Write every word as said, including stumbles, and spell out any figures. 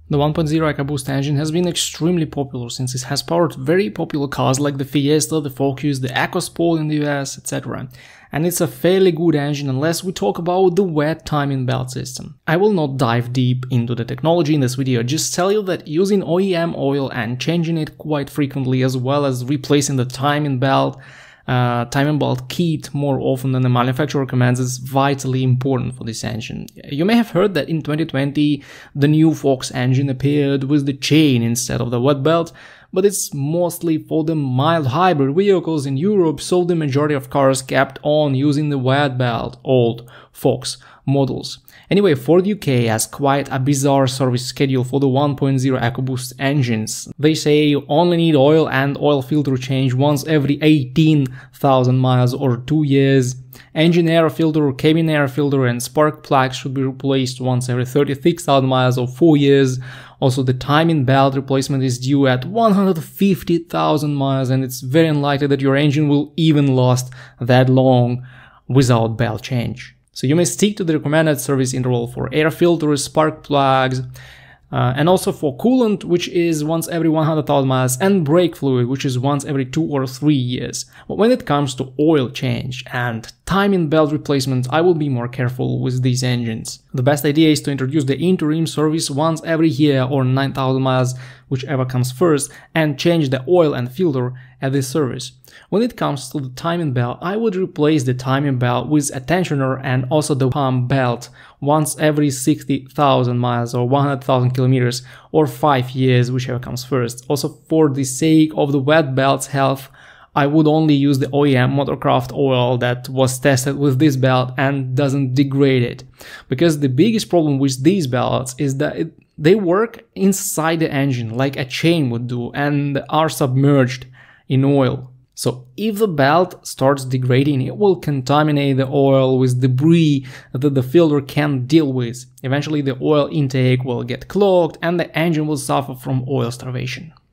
The one point oh EcoBoost engine has been extremely popular since it has powered very popular cars like the Fiesta, the Focus, the EcoSport in the U S, et cetera. And it's a fairly good engine unless we talk about the wet timing belt system. I will not dive deep into the technology in this video, just tell you that using O E M oil and changing it quite frequently, as well as replacing the timing belt Uh, timing belt kit more often than the manufacturer recommends is vitally important for this engine. You may have heard that in twenty twenty the new Fox engine appeared with the chain instead of the wet belt, but it's mostly for the mild hybrid vehicles in Europe, so the majority of cars kept on using the wet belt, old Fox models. Anyway, Ford U K has quite a bizarre service schedule for the one point oh EcoBoost engines. They say you only need oil and oil filter change once every eighteen thousand miles or two years. Engine air filter, cabin air filter and spark plugs should be replaced once every thirty-six thousand miles or four years. Also, the timing belt replacement is due at one hundred fifty thousand miles, and it's very unlikely that your engine will even last that long without belt change. So you may stick to the recommended service interval for air filters, spark plugs, uh, and also for coolant, which is once every one hundred thousand miles, and brake fluid, which is once every two or three years. But when it comes to oil change and timing belt replacement, I will be more careful with these engines. The best idea is to introduce the interim service once every year or nine thousand miles, whichever comes first, and change the oil and filter at this service. When it comes to the timing belt, I would replace the timing belt with a tensioner and also the pump belt once every sixty thousand miles or one hundred thousand kilometers or five years, whichever comes first. Also, for the sake of the wet belt's health, I would only use the O E M Motorcraft oil that was tested with this belt and doesn't degrade it. Because the biggest problem with these belts is that it, they work inside the engine like a chain would do and are submerged in oil. So if the belt starts degrading, it will contaminate the oil with debris that the filter can't deal with. Eventually the oil intake will get clogged and the engine will suffer from oil starvation.